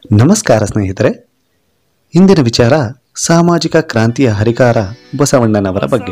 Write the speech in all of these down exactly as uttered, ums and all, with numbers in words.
ನಮಸ್ಕಾರ ಸ್ನೇಹಿತರೆ, ಇಂದಿನ ವಿಚಾರ ಸಾಮಾಜಿಕ ಕ್ರಾಂತಿಯ ಹರಿಕಾರ ಬಸವಣ್ಣನವರ ಬಗ್ಗೆ.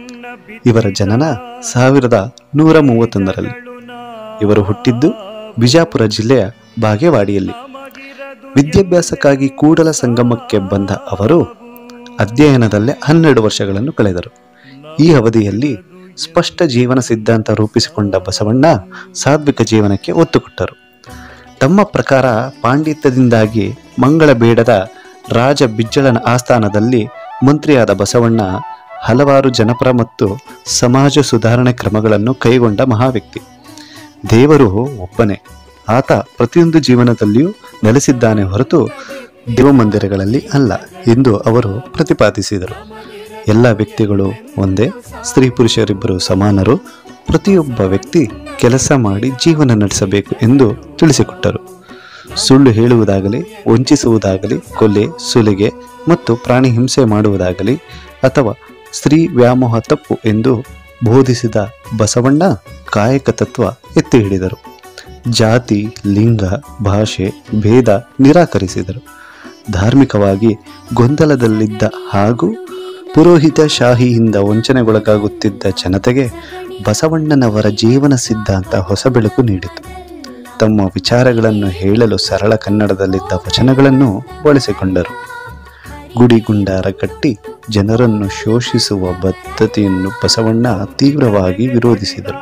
ಇವರ ಜನನ ಸಾವಿರದ ನೂರ ಮೂವತ್ತೊಂದರಲ್ಲಿ. ಇವರು ಹುಟ್ಟಿದ್ದು ಬಿಜಾಪುರ ಜಿಲ್ಲೆಯ ಬಾಗೇವಾಡಿಯಲ್ಲಿ. ವಿದ್ಯಾಭ್ಯಾಸಕ್ಕಾಗಿ ಕೂಡಲ ಸಂಗಮಕ್ಕೆ ಬಂದ ಅವರು ಅಧ್ಯಯನದಲ್ಲೇ ಹನ್ನೆರಡು ವರ್ಷಗಳನ್ನು ಕಳೆದರು. ಈ ಅವಧಿಯಲ್ಲಿ ಸ್ಪಷ್ಟ ಜೀವನ ಸಿದ್ಧಾಂತ ರೂಪಿಸಿಕೊಂಡ ಬಸವಣ್ಣ ಸಾತ್ವಿಕ ಜೀವನಕ್ಕೆ ಒತ್ತು ಕೊಟ್ಟರು. ತಮ್ಮ ಪ್ರಕಾರ ಪಾಂಡಿತ್ಯದಿಂದಾಗಿ ಮಂಗಳ ಬೇಡದ ರಾಜ ಬಿಜ್ಜಳನ ಆಸ್ಥಾನದಲ್ಲಿ ಮಂತ್ರಿಯಾದ ಬಸವಣ್ಣ ಹಲವಾರು ಜನಪರ ಮತ್ತು ಸಮಾಜ ಸುಧಾರಣೆ ಕ್ರಮಗಳನ್ನು ಕೈಗೊಂಡ ಮಹಾವ್ಯಕ್ತಿ. ದೇವರು ಒಬ್ಬನೇ, ಆತ ಪ್ರತಿಯೊಂದು ಜೀವನದಲ್ಲಿಯೂ ನೆಲೆಸಿದ್ದಾನೆ ಹೊರತು ದೇವಮಂದಿರಗಳಲ್ಲಿ ಅಲ್ಲ ಎಂದು ಅವರು ಪ್ರತಿಪಾದಿಸಿದರು. ಎಲ್ಲ ವ್ಯಕ್ತಿಗಳು ಒಂದೇ, ಸ್ತ್ರೀ ಪುರುಷರಿಬ್ಬರು ಸಮಾನರು, ಪ್ರತಿಯೊಬ್ಬ ವ್ಯಕ್ತಿ ಕೆಲಸ ಮಾಡಿ ಜೀವನ ನಡೆಸಬೇಕು ಎಂದು ತಿಳಿಸಿಕೊಟ್ಟರು. ಸುಳ್ಳು ಹೇಳುವುದಾಗಲಿ, ವಂಚಿಸುವುದಾಗಲಿ, ಕೊಲೆ, ಸುಲಿಗೆ ಮತ್ತು ಪ್ರಾಣಿ ಹಿಂಸೆ ಮಾಡುವುದಾಗಲಿ ಅಥವಾ ಸ್ತ್ರೀ ವ್ಯಾಮೋಹ ತಪ್ಪು ಎಂದು ಬೋಧಿಸಿದ ಬಸವಣ್ಣ ಕಾಯಕ ತತ್ವ ಎತ್ತಿ ಹಿಡಿದರು. ಜಾತಿ, ಲಿಂಗ, ಭಾಷೆ ಭೇದ ನಿರಾಕರಿಸಿದರು. ಧಾರ್ಮಿಕವಾಗಿ ಗೊಂದಲದಲ್ಲಿದ್ದ ಹಾಗೂ ಪುರೋಹಿತ ಶಾಹಿಯಿಂದ ವಂಚನೆಗೊಳಗಾಗುತ್ತಿದ್ದ ಜನತೆಗೆ ಬಸವಣ್ಣನವರ ಜೀವನ ಸಿದ್ಧಾಂತ ಹೊಸ ಬೆಳಕು ನೀಡಿತು. ತಮ್ಮ ವಿಚಾರಗಳನ್ನು ಹೇಳಲು ಸರಳ ಕನ್ನಡದಲ್ಲಿದ್ದ ವಚನಗಳನ್ನು ಬಳಸಿಕೊಂಡರು. ಗುಡಿಗುಂಡಾರ ಕಟ್ಟಿ ಜನರನ್ನು ಶೋಷಿಸುವ ಬದ್ಧತೆಯನ್ನು ಬಸವಣ್ಣ ತೀವ್ರವಾಗಿ ವಿರೋಧಿಸಿದರು.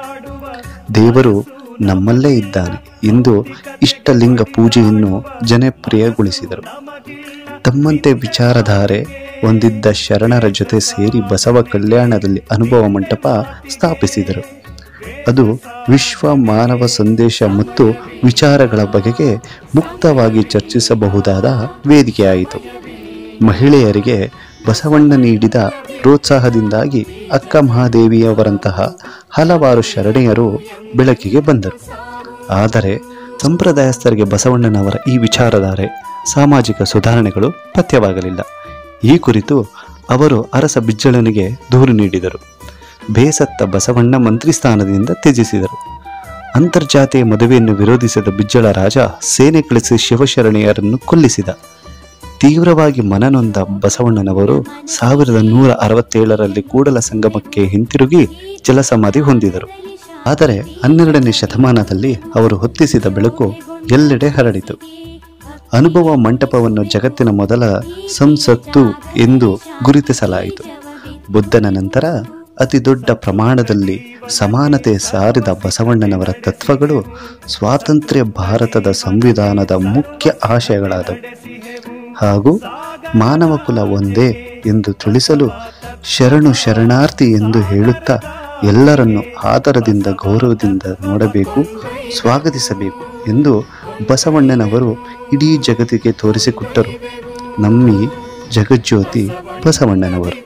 ದೇವರು ನಮ್ಮಲ್ಲೇ ಇದ್ದಾನೆ ಎಂದು ಇಷ್ಟಲಿಂಗ ಪೂಜೆಯನ್ನು ಜನಪ್ರಿಯಗೊಳಿಸಿದರು. ತಮ್ಮಂತೆ ವಿಚಾರಧಾರೆ ಹೊಂದಿದ್ದ ಶರಣರ ಜೊತೆ ಸೇರಿ ಬಸವ ಕಲ್ಯಾಣದಲ್ಲಿ ಅನುಭವ ಮಂಟಪ ಸ್ಥಾಪಿಸಿದರು. ಅದು ವಿಶ್ವ ಮಾನವ ಸಂದೇಶ ಮತ್ತು ವಿಚಾರಗಳ ಬಗೆಗೆ ಮುಕ್ತವಾಗಿ ಚರ್ಚಿಸಬಹುದಾದ ವೇದಿಕೆಯಾಯಿತು. ಮಹಿಳೆಯರಿಗೆ ಬಸವಣ್ಣ ನೀಡಿದ ಪ್ರೋತ್ಸಾಹದಿಂದಾಗಿ ಅಕ್ಕ ಮಹಾದೇವಿಯವರಂತಹ ಹಲವಾರು ಶರಣೆಯರು ಬೆಳಕಿಗೆ ಬಂದರು. ಆದರೆ ಸಂಪ್ರದಾಯಸ್ಥರಿಗೆ ಬಸವಣ್ಣನವರ ಈ ವಿಚಾರಧಾರೆ, ಸಾಮಾಜಿಕ ಸುಧಾರಣೆಗಳು ಪಥ್ಯವಾಗಲಿಲ್ಲ. ಈ ಕುರಿತು ಅವರು ಅರಸ ಬಿಜ್ಜಳನಿಗೆ ದೂರು ನೀಡಿದರು. ಬೇಸತ್ತ ಬಸವಣ್ಣ ಮಂತ್ರಿ ಸ್ಥಾನದಿಂದ ತ್ಯಜಿಸಿದರು. ಅಂತರ್ಜಾತೀಯ ಮದುವೆಯನ್ನು ವಿರೋಧಿಸಿದ ಬಿಜ್ಜಳ ರಾಜ ಸೇನೆ ಕಳಿಸಿ ಶಿವಶರಣೆಯರನ್ನು ಕೊಲ್ಲಿಸಿದ. ತೀವ್ರವಾಗಿ ಮನನೊಂದ ಬಸವಣ್ಣನವರು ಸಾವಿರದ ನೂರ ಅರವತ್ತೇಳರಲ್ಲಿ ಕೂಡಲ ಸಂಗಮಕ್ಕೆ ಹಿಂತಿರುಗಿ ಜಲಸಮಾಧಿ ಹೊಂದಿದರು. ಆದರೆ ಹನ್ನೆರಡನೇ ಶತಮಾನದಲ್ಲಿ ಅವರು ಹೊತ್ತಿಸಿದ ಬೆಳಕು ಎಲ್ಲೆಡೆ ಹರಡಿತು. ಅನುಭವ ಮಂಟಪವನ್ನು ಜಗತ್ತಿನ ಮೊದಲ ಸಂಸತ್ತು ಎಂದು ಗುರುತಿಸಲಾಯಿತು. ಬುದ್ಧನ ನಂತರ ಅತಿ ದೊಡ್ಡ ಪ್ರಮಾಣದಲ್ಲಿ ಸಮಾನತೆ ಸಾರಿದ ಬಸವಣ್ಣನವರ ತತ್ವಗಳು ಸ್ವಾತಂತ್ರ್ಯ ಭಾರತದ ಸಂವಿಧಾನದ ಮುಖ್ಯ ಆಶಯಗಳಾದವು. ಹಾಗೂ ಮಾನವ ಕುಲ ಒಂದೇ ಎಂದು ತಿಳಿಸಲು ಶರಣು ಶರಣಾರ್ಥಿ ಎಂದು ಹೇಳುತ್ತಾ ಎಲ್ಲರನ್ನು ಆದರದಿಂದ ಗೌರವದಿಂದ ನೋಡಬೇಕು, ಸ್ವಾಗತಿಸಬೇಕು ಎಂದು ಬಸವಣ್ಣನವರು ಇಡೀ ಜಗತ್ತಿಗೆ ತೋರಿಸಿಕೊಟ್ಟರು. ನಮ್ಮಿ ಜಗಜ್ಯೋತಿ ಬಸವಣ್ಣನವರು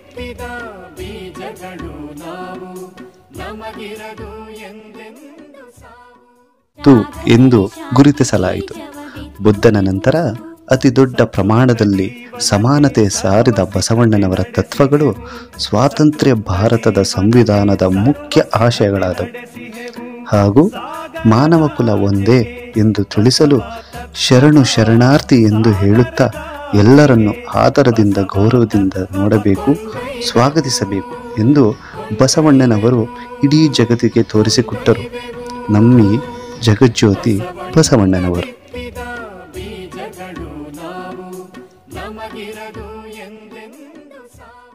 ತು ಎಂದು ಗುರುತಿಸಲಾಯಿತು. ಬುದ್ಧನ ನಂತರ ಅತಿ ದೊಡ್ಡ ಪ್ರಮಾಣದಲ್ಲಿ ಸಮಾನತೆ ಸಾರಿದ ಬಸವಣ್ಣನವರ ತತ್ವಗಳು ಸ್ವಾತಂತ್ರ್ಯ ಭಾರತದ ಸಂವಿಧಾನದ ಮುಖ್ಯ ಆಶಯಗಳಾದವು. ಹಾಗೂ ಮಾನವ ಕುಲ ಒಂದೇ ಎಂದು ತಿಳಿಸಲು ಶರಣು ಶರಣಾರ್ಥಿ ಎಂದು ಹೇಳುತ್ತಾ ಎಲ್ಲರನ್ನು ಆದರದಿಂದ ಗೌರವದಿಂದ ನೋಡಬೇಕು, ಸ್ವಾಗತಿಸಬೇಕು ಎಂದು ಬಸವಣ್ಣನವರು ಇಡೀ ಜಗತ್ತಿಗೆ ತೋರಿಸಿಕೊಟ್ಟರು. ನಮ್ಮಿ ಜಗಜ್ಯೋತಿ ಬಸವಣ್ಣನವರು. ನಮಗಿರದು ಎಂದೆಂದು